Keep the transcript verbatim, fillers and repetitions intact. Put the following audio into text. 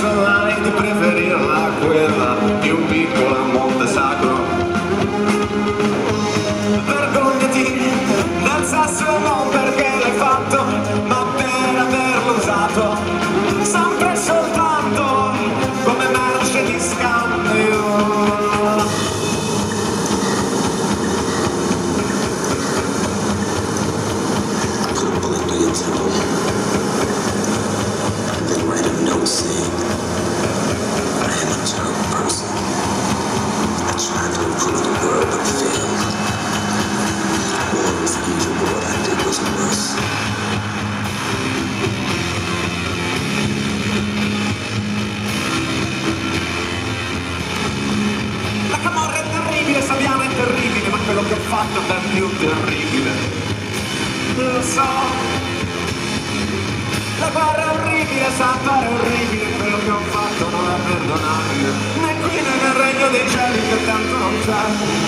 mai di preferirla a quella di un piccolo monte sacro. Vergognati del sesso non perché l'hai fatto, ma per averlo usato sempre e soltanto come merce di scambio. Saviana è terribile, ma quello che ho fatto è ben più terribile. Lo so, la guerra è orribile, Santa è orribile, quello che ho fatto non è perdonabile, né qui né nel regno dei cieli che tanto non c'è.